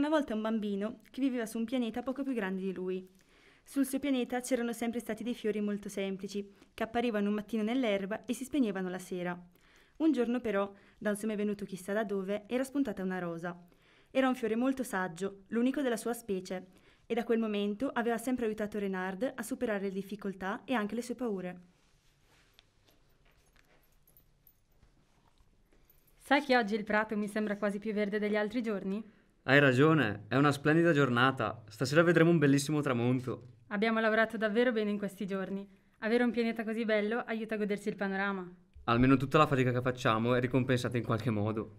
una volta un bambino che viveva su un pianeta poco più grande di lui. Sul suo pianeta c'erano sempre stati dei fiori molto semplici, che apparivano un mattino nell'erba e si spegnevano la sera. Un giorno però, da un seme venuto chissà da dove, era spuntata una rosa. Era un fiore molto saggio, l'unico della sua specie, e da quel momento aveva sempre aiutato Renard a superare le difficoltà e anche le sue paure. Sai che oggi il prato mi sembra quasi più verde degli altri giorni? Hai ragione, è una splendida giornata. Stasera vedremo un bellissimo tramonto. Abbiamo lavorato davvero bene in questi giorni. Avere un pianeta così bello aiuta a godersi il panorama. Almeno tutta la fatica che facciamo è ricompensata in qualche modo.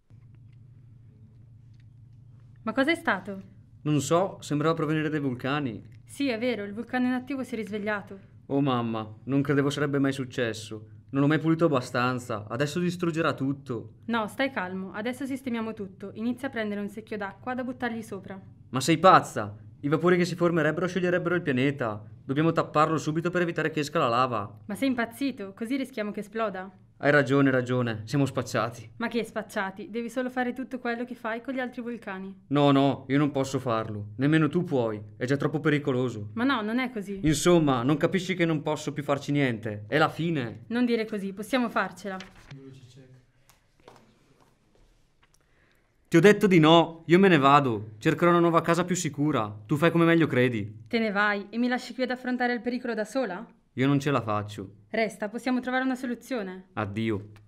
Ma cosa è stato? Non so, sembrava provenire dai vulcani. Sì, è vero, il vulcano inattivo si è risvegliato. Oh mamma, non credevo sarebbe mai successo. Non l'ho mai pulito abbastanza, adesso distruggerà tutto. No, stai calmo, adesso sistemiamo tutto. Inizia a prendere un secchio d'acqua da buttargli sopra. Ma sei pazza? I vapori che si formerebbero scioglierebbero il pianeta. Dobbiamo tapparlo subito per evitare che esca la lava. Ma sei impazzito? Così rischiamo che esploda. Hai ragione, siamo spacciati. Ma che spacciati? Devi solo fare tutto quello che fai con gli altri vulcani. No, io non posso farlo. Nemmeno tu puoi, è già troppo pericoloso. Ma no, non è così. Insomma, non capisci che non posso più farci niente? È la fine. Non dire così, possiamo farcela. Ti ho detto di no, io me ne vado. Cercherò una nuova casa più sicura. Tu fai come meglio credi. Te ne vai e mi lasci qui ad affrontare il pericolo da sola? Io non ce la faccio. Resta, possiamo trovare una soluzione. Addio.